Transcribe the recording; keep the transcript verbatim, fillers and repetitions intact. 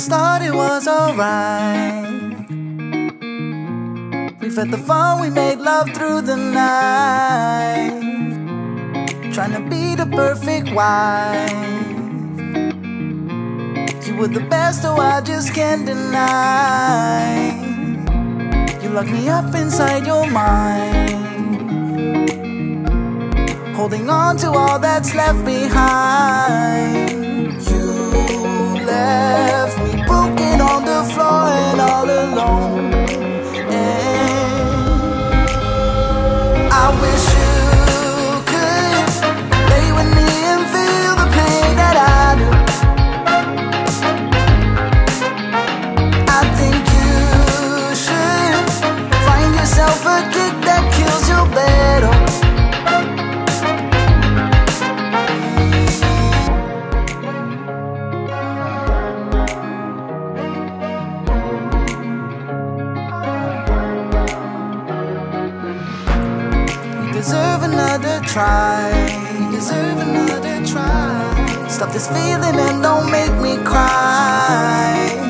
start it was alright. We felt the fun, we made love through the night, trying to be the perfect wife. You were the best, oh I just can't deny. You locked me up inside your mind, holding on to all that's left behind. You left me broken on the floor and all alone, and I wish you could lay with me and feel the pain that I do. I think you should find yourself a kick that kills your battle. Deserve another try. You deserve another try. Stop this feeling and don't make me cry.